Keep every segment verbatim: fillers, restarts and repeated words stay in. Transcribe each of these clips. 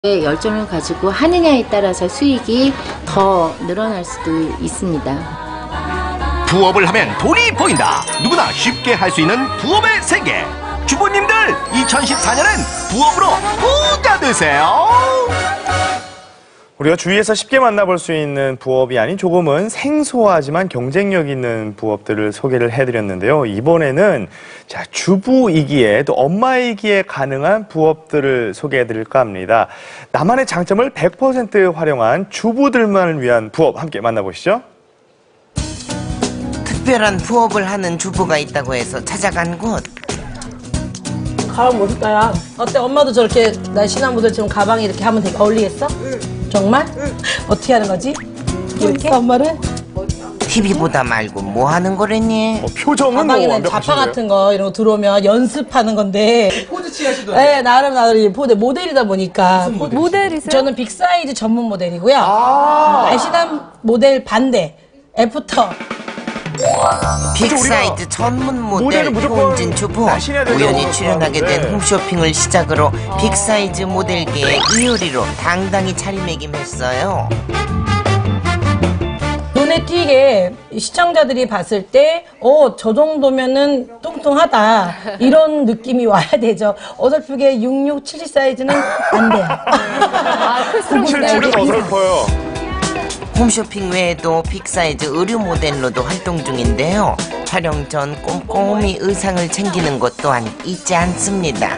열정을 가지고 하느냐에 따라서 수익이 더 늘어날 수도 있습니다. 부업을 하면 돈이 보인다. 누구나 쉽게 할 수 있는 부업의 세계. 주부님들 이천십사 년엔 부업으로 부자 되세요. 우리가 주위에서 쉽게 만나볼 수 있는 부업이 아닌 조금은 생소하지만 경쟁력 있는 부업들을 소개를 해드렸는데요. 이번에는 자, 주부이기에 또 엄마이기에 가능한 부업들을 소개해드릴까 합니다. 나만의 장점을 백 퍼센트 활용한 주부들만을 위한 부업 함께 만나보시죠. 특별한 부업을 하는 주부가 있다고 해서 찾아간 곳. 가방 멋있다, 야. 어때? 엄마도 저렇게 날씬한 모델처럼 가방에 이렇게 하면 되게 어울리겠어? 응. 정말? 응. 어떻게 하는 거지? 이렇게? 엄마를? 티비보다 말고 뭐 하는 거랬니? 어, 표정은 가방에는 자파 같은 거 이런 거 들어오면 연습하는 건데. 포즈 취하시던데? 네, 나름 나름 포드 모델이다 보니까. 무슨 모델이세요? 저는 빅사이즈 전문 모델이고요. 아 날씬한 모델 반대. 애프터. 빅사이즈 전문 모델 홍진 주부. 우연히 출연하게 된 홈쇼핑을 시작으로 빅사이즈 모델계의 이효리로 당당히 자리매김했어요. 눈에 띄게 시청자들이 봤을 때, 어, 저 정도면은 뚱뚱하다. 이런 느낌이 와야 되죠. 어설프게 육십육, 칠십 사이즈는 안 돼요. 아, 칠십칠은 어설퍼요. 홈쇼핑 외에도 빅사이즈 의류 모델로도 활동 중인데요. 촬영 전 꼼꼼히 의상을 챙기는 것 또한 잊지 않습니다.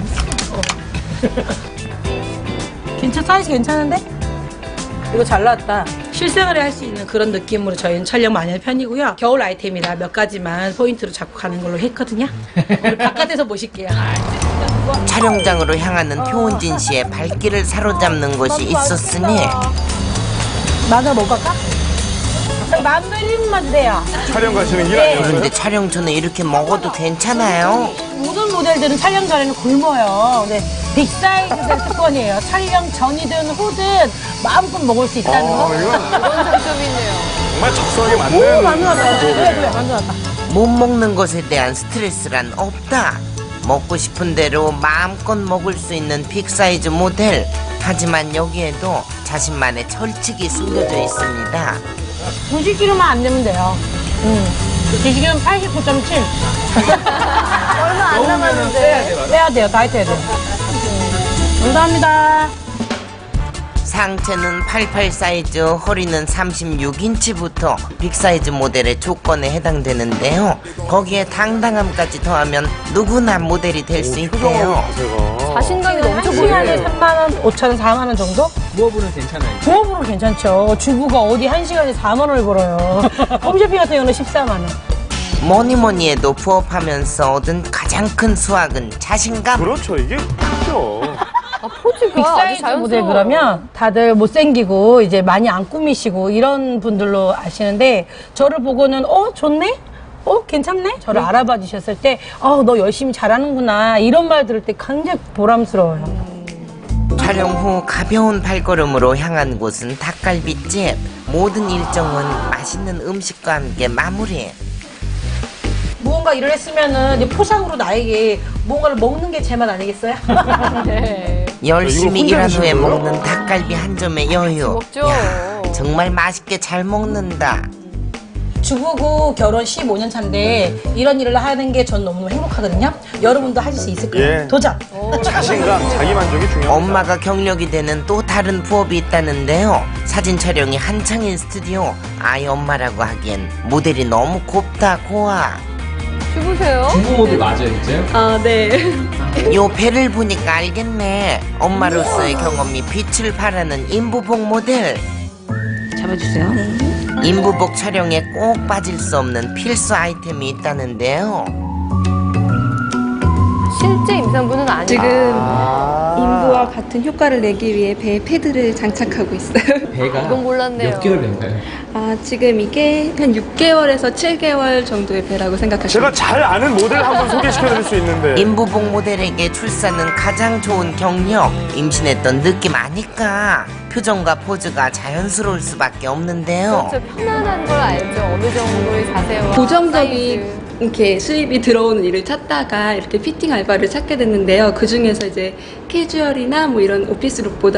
괜찮, 사이즈 괜찮은데? 이거 잘 나왔다. 실생활에 할 수 있는 그런 느낌으로 저희는 촬영 많이 하는 편이고요. 겨울 아이템이라 몇 가지만 포인트로 잡고 가는 걸로 했거든요. 오늘 바깥에서 보실게요. 촬영장으로 향하는 표은진 씨의 발길을 사로잡는 것이 있었으니 마늘 먹을까? 마늘 입만 돼요. 촬영 가시는 길 아니었어요? 그런데 촬영 전에 이렇게 먹어도 괜찮아요? 모든 모델들은 촬영 전에는 굶어요. 근데 빅사이즈들 특권이에요. 촬영 전이든 후든 마음껏 먹을 수 있다는 거. 어, 이건 그런 장점이 있네요. 정말 적성에 오, 맞는 마늘 왔다. 그래, 그래, 마늘 왔다. 못 먹는 것에 대한 스트레스란 없다. 먹고 싶은 대로 마음껏 먹을 수 있는 빅사이즈 모델. 하지만 여기에도 자신만의 철칙이 숨겨져 있습니다. 구십 킬로그램만 안 되면 돼요. 음. 지금 팔십구 점 칠. 얼마 안 남았는데. 빼야 돼요. 다이어트 해야 돼요. 음. 감사합니다. 상체는 팔십팔 사이즈, 허리는 삼십육 인치부터 빅사이즈 모델의 조건에 해당되는데요. 거기에 당당함까지 더하면 누구나 모델이 될 수 있대요. 자신감이 한 넘쳐 시간에 보이네요. 삼만 원, 오천 원, 사만 원 정도? 부업으로는 괜찮아요. 부업으로 괜찮죠. 주부가 어디 한 시간에 사만 원을 벌어요. 홈쇼핑 같은 경우는 십사만 원. 뭐니 뭐니 해도 부업하면서 얻은 가장 큰 수확은 자신감. 그렇죠, 이게 크죠. 아, 포즈가 아주 빅사이즈 모델 자연스러워. 그러면 다들 못생기고 이제 많이 안 꾸미시고 이런 분들로 아시는데 저를 보고는 어 좋네? 어 괜찮네? 저를 알아봐 주셨을 때 어 너 열심히 잘하는구나 이런 말 들을 때 굉장히 보람스러워요. 촬영 후 가벼운 발걸음으로 향한 곳은 닭갈비집. 모든 일정은 맛있는 음식과 함께 마무리. 무언가 일을 했으면은 이제 포상으로 나에게 무언가를 먹는 게 제 맛 아니겠어요? 네. 열심히 이거 혼자 일한 후에 드시는 거예요? 먹는 닭갈비 한 점의 여유. 먹죠. 야, 정말 맛있게 잘 먹는다. 주부고 결혼 십오 년 차인데 이런 일을 하는 게 전 너무 행복하거든요. 여러분도 하실 수 있을 거예요. 예. 도전! 자신감, 자기 만족이 중요합니다. 엄마가 경력이 되는 또 다른 부업이 있다는데요. 사진 촬영이 한창인 스튜디오. 아이 엄마라고 하기엔 모델이 너무 곱다 고와. 주부세요? 주부 모델 맞아요, 진짜요? 아, 네. 요 배를 보니까 알겠네. 엄마로서의 경험이 빛을 발하는 임부복 모델. 잡아주세요. 임부복 촬영에 꼭 빠질 수 없는 필수 아이템이 있다는데요. 실제 임산부는 아니고. 지금 인부와 같은 효과를 내기 위해 배에 패드를 장착하고 있어요. 배가 이건 몰랐네요. 몇 개월 배인가요? 아, 지금 이게 한 육 개월에서 칠 개월 정도의 배라고 생각하시면 제가 잘 아는 모델 한 번 소개시켜드릴 수 있는데. 임부복 모델에게 출산은 가장 좋은 경력. 임신했던 느낌 아니까 표정과 포즈가 자연스러울 수밖에 없는데요. 그렇죠. 편안한 걸 알죠. 어느 정도의 자세와 고정적인 사이즈. 이렇게 수입이 들어오는 일을 찾다가 이렇게 피팅 알바를 찾게 됐는데요. 그 중에서 이제 캐주얼이나 뭐 이런 오피스룩보다